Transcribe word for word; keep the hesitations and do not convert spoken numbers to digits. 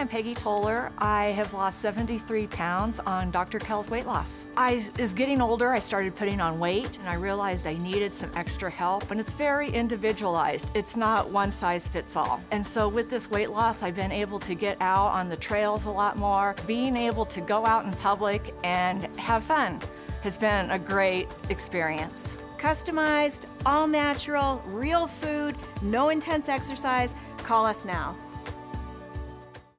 I'm Peggy Toller. I have lost seventy-three pounds on Doctor Kells Weight Loss. I is getting older, I started putting on weight, and I realized I needed some extra help, and it's very individualized. It's not one size fits all. And so with this weight loss, I've been able to get out on the trails a lot more. Being able to go out in public and have fun has been a great experience. Customized, all natural, real food, no intense exercise. Call us now.